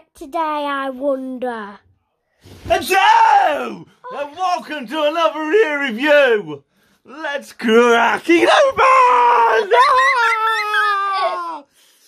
like today, I wonder? And so, and welcome to another year review. Let's crack it open! Ah!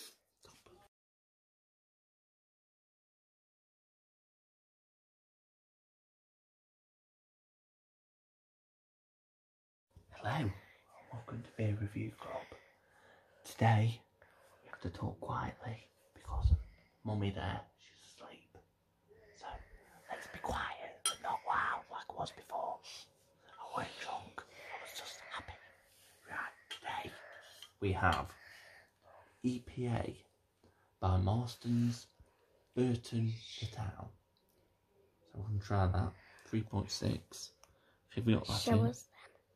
Hello, welcome to Beer Review Club. Today, we have to talk quietly because Mummy there, she's asleep. So, let's be quiet and not loud like I was before. I weren't drunk, I was just happy. Right, today we have EPA by Marston's Burton the Town. So we're going to try that. 3.6. Have we got that Show in? us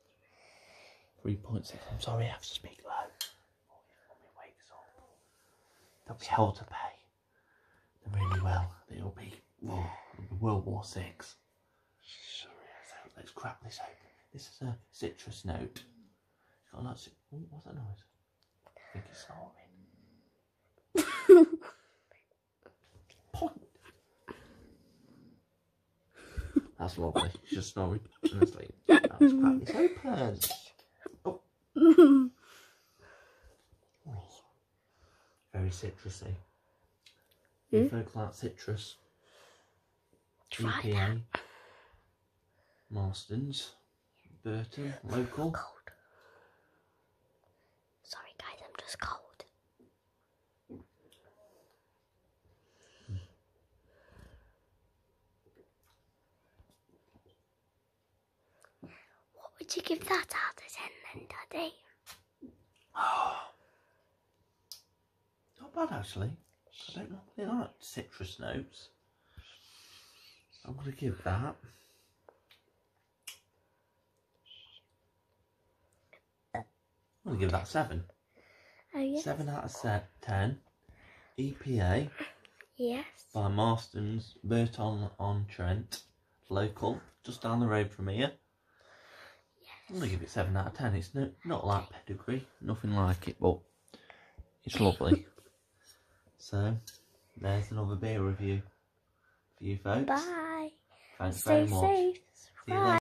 3.6. I'm sorry, I have to speak low. Mummy wakes up. There'll be hell to pay. There really will. It'll be World War VI. So let's crack this open. This is a citrus note. Got that. Oh, what's that noise? I think it's snorting. Point. That's lovely. She's just snoring in her sleep. Let's crack this open. Oh. Very citrusy. You folks like citrus. Try EPA. Marston's. Burton. Local. cold. Sorry guys, I'm just cold. What would you give that out of 10 then, Daddy? Not bad actually. I don't normally like citrus notes. I'm going to give that I'm going to give that 7. Oh yes. 7 out of 10. EPA Yes. by Marston's Burton on Trent. Local, just down the road from here. I'm going to give it 7 out of 10. It's not like pedigree, nothing like it, but it's lovely. So, there's another beer review for you folks. Bye. Thanks Stay very much. safe. See you later.